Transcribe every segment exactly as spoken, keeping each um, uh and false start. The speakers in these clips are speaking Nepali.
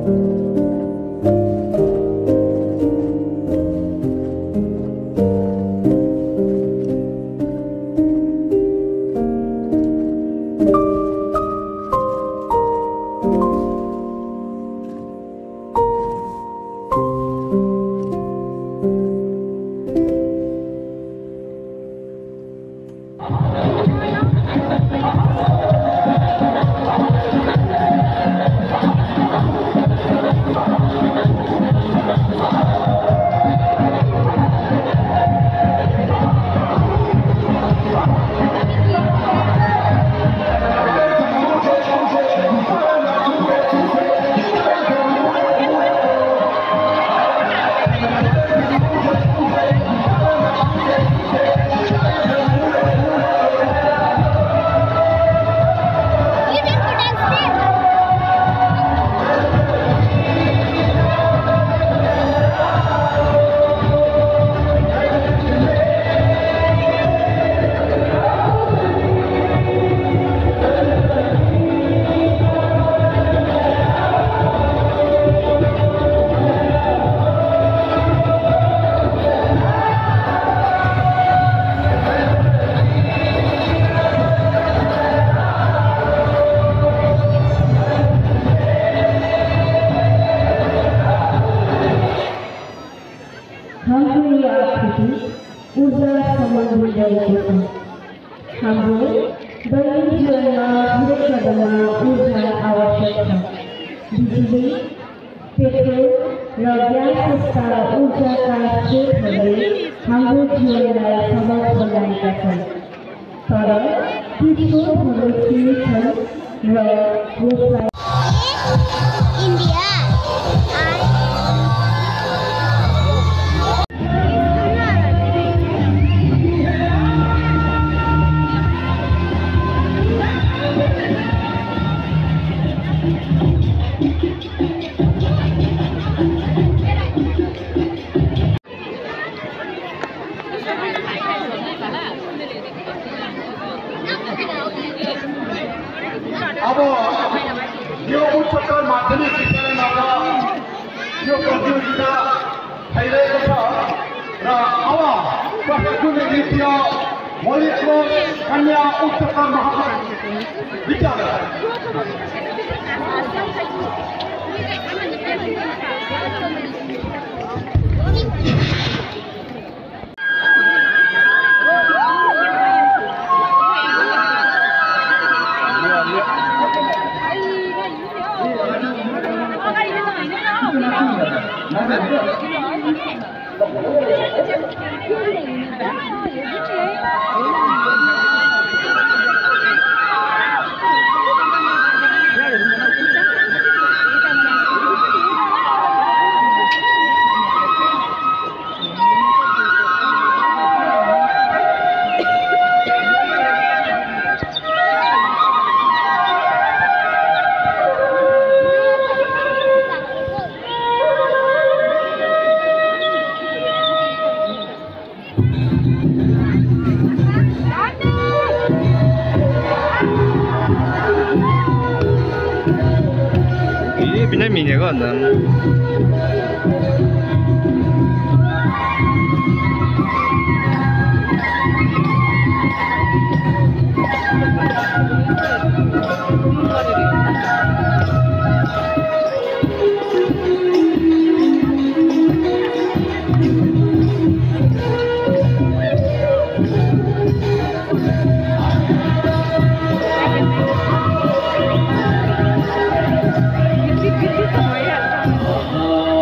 हाम्रो दैनिक जीवनमा हरेक कदममा ऊर्जा आवश्यक छ। बिजुली, पेट्रोल र ग्यास जस्ता ऊर्जाका स्रोतहरूले हाम्रो जीवनलाई सबल बनाएका छन्, तर ती स्रोतहरू सीमित छन् र यसलाई अब यो उच्चतर माध्यमिक विद्यालयमा यो प्रतियोगिता भइरहेको छ र अब प्रशिक्षण नृत्य मलिकको कन्या उच्चतर माध्यमिक विद्यालय Pindah minyak kan? Oh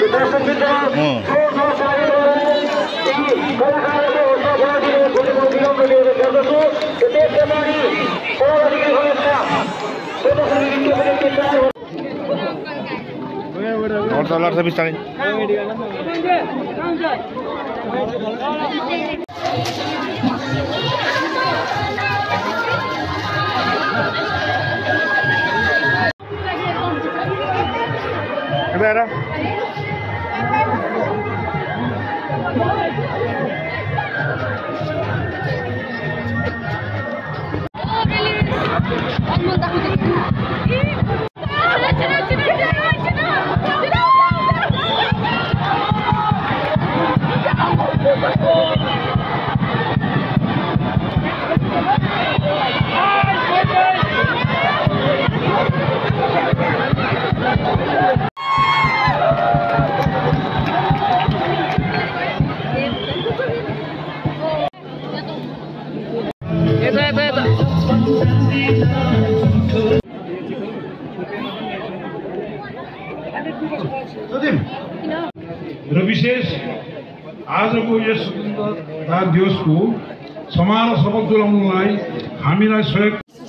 और तो लड़ बिस्तारै Era. र विशेष आजको यस स्वतन्त्रता दिवसको समारोह सफल तुल्याउनलाई हामीलाई सहयोग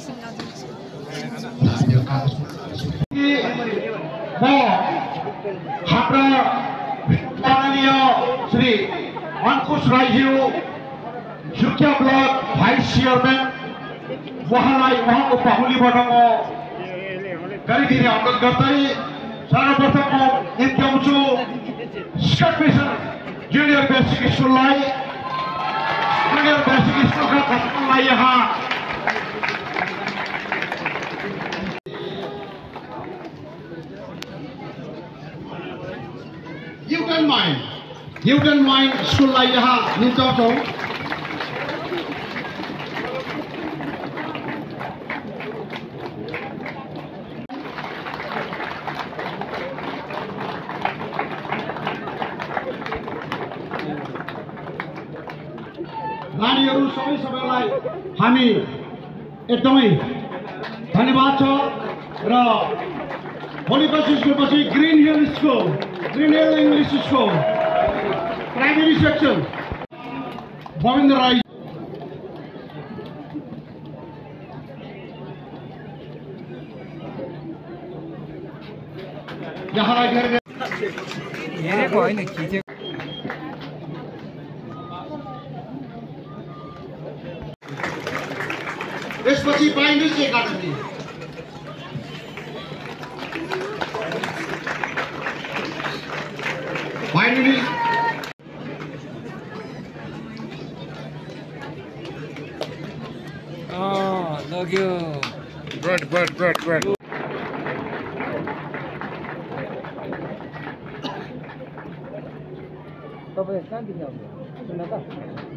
हाम्रा माननीय श्री अंकुश राईज्यू सुकिया ब्लक भाइस चेयरमैन उहाँलाई उहाँको बाहुलीबाट म गरिदिने अनुरोध गर्दै सर्वप्रथम म निम्त्याउँछु स्कट मिसन जुनियर बेसिक स्कुललाई जुनियर बेसिक स्कुलका छात्रलाई यहाँ युटन माइन्ड युटन माइन्ड स्कुललाई यहाँ निम्त्याउँछौँ। नानीहरू सबै सबैलाई हामी एकदमै धन्यवाद छ र भोलिपर्सि स्कुलपछि green hill school green hill English school primary section Govind Rai यहाँलाई धेरै हेरेको होइन खिचेको त्यसपछि बाइन्ड्रिज एकाडमी बाइन्ड्रिज अँ लग्यो गुड गुड गुड गुड तपाईँ कहाँदेखि आउनु सुन त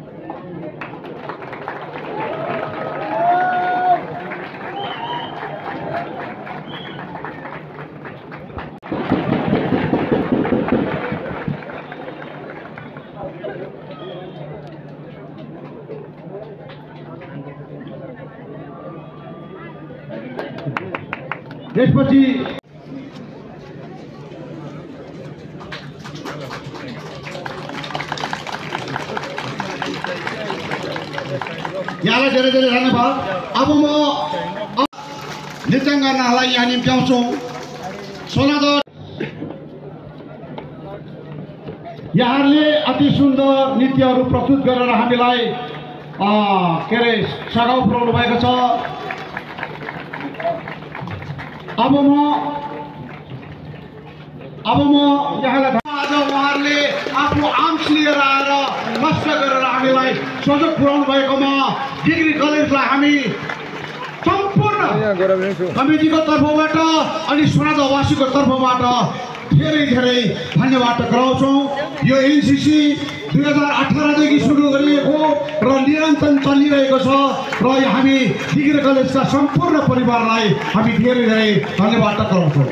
त्यसपछि यहाँलाई धेरै धेरै धन्यवाद। अब म नृत्याङ्गनालाई यहाँ निम्त्याउँछु। सोनादर यहाँले अति सुन्दर नृत्यहरू प्रस्तुत गरेर हामीलाई के अरे सघाउ पुर्याउनु भएको छ। अब म अब म यहाँलाई आज उहाँहरूले आफ्नो आर्म्स लिएर आएर कष्ट गरेर हामीलाई सहयोग पुर्याउनु भएकोमा डिग्री कलेजलाई हामी सम्पूर्ण कमिटीको तर्फबाट अनि सोनादावासीको तर्फबाट धेरै धेरै धन्यवाद गराउँछौँ। यो एनसिसी दुई हजार अठारदेखि सुरु गरिएको र निरन्तर चलिरहेको छ र हामी डिग्री कलेजका सम्पूर्ण परिवारलाई हामी धेरै धेरै धन्यवाद गराउँछौँ।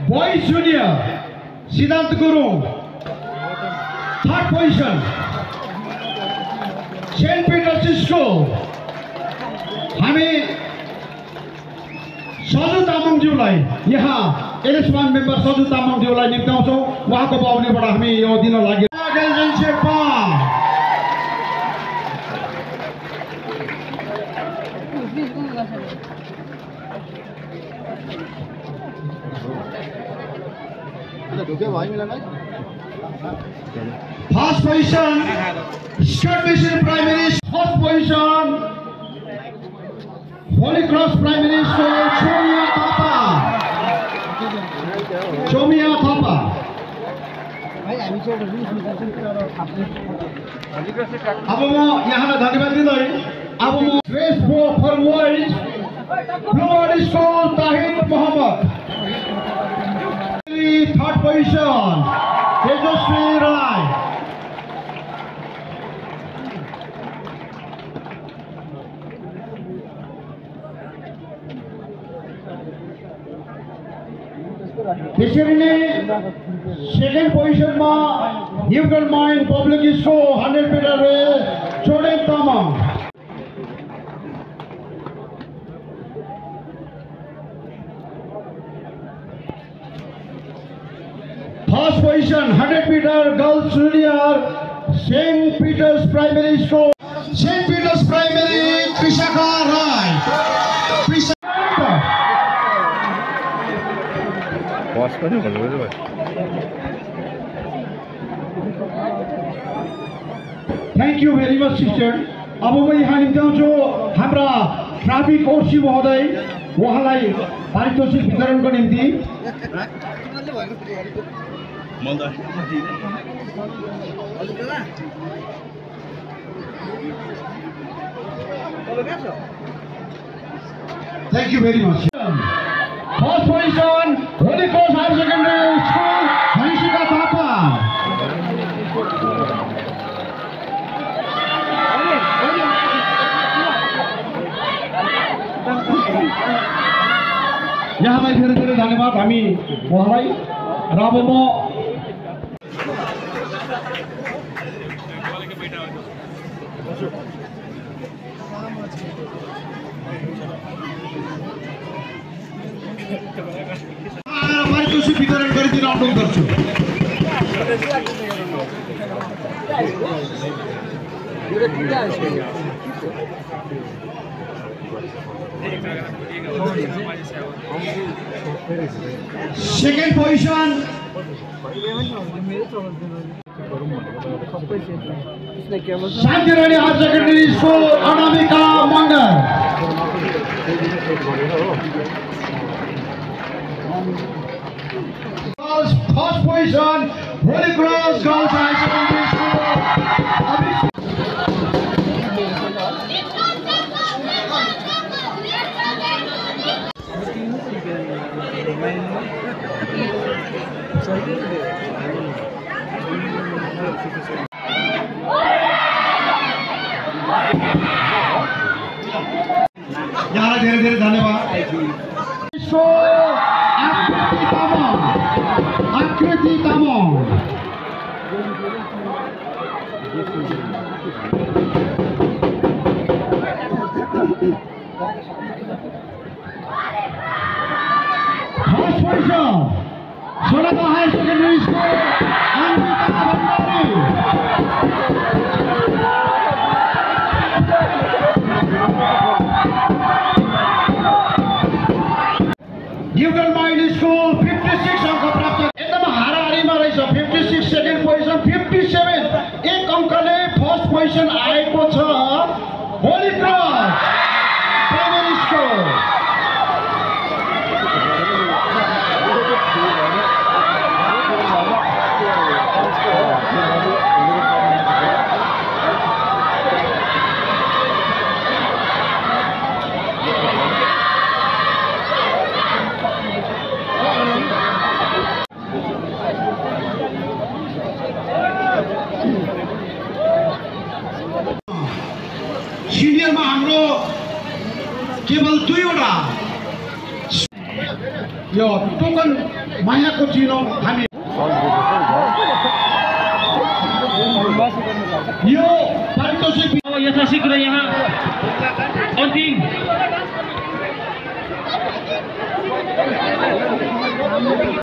Boys Junior, Siddhant Gurung. Third position, Saint Peter's School. हामी सजु तामाङज्यूलाई यहाँ एलएस1 मेम्बर सजु तामाङज्यूलाई निम्त्याउँछौँ। उहाँको बाहुलीबाट हामी यो दिन लागि First position, Skirt Mission Primary. First position, Holy Cross Primary School, Chomia Thapa. Chomia Thapa. अब म यहाँलाई धन्यवाद दिँदै अब म dress for boys bluebird school Tahir Mohammad. Third position, Tejaswi Rai. त्यसरी नै सेकेन्ड पोजिसनमा Newton mind public school hundred metre race Chhoden Tamang. First position, hundred meter girls junior, Saint Peter's Primary School. Saint Peter's Primary, Trishaka Rai. Trishaka. बस पनि भन्नु भाइ. Thank you very much, sister. अब म यहाँ निम्त्याउँछु हाम्रा ट्राफिक ओसी महोदय उहाँलाई पारितोषिक वितरणको निम्ति. Thank you very much. First position, Holy Cross Higher Secondary School, Hansika Thapa. यहाँलाई धेरै धेरै धन्यवाद हामी उहाँलाई. र अब म पारितोषिक वितरण गरिदिन अनुरोध गर्छु. Second position, Shantirani Higher Secondary School, Anamika Mangal. First position, Holy Cross Girls High Secondary School. यहाँ धेरै धेरै धन्यवाद. आकृति तामाङ, आकृति Tamang. First position, Sonata Higher Secondary School, Anvita Bhandari. Newton Mind School, fifty-six अंक प्राप्त. एकदम हाराहारीमा रहेछ. fifty-six सेकेन्ड पोजिसन, fifty-seven एक अंकले फर्स्ट पोजिसन आएको छ. Holy cross primary school. सिनियरमा हाम्रो केवल दुईवटा यो टोकन मायाको चिनो हामी यो पारितोषिक यथाशीघ्र यहाँ अन्तिम